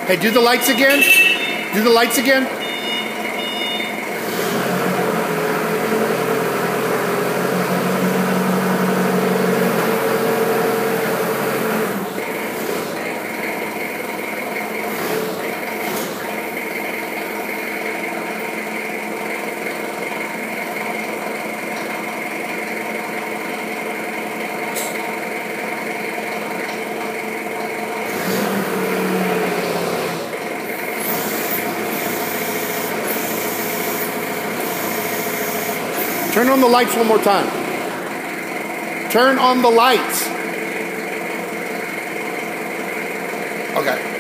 Hey, do the lights again. Do the lights again. Turn on the lights one more time. Turn on the lights. Okay.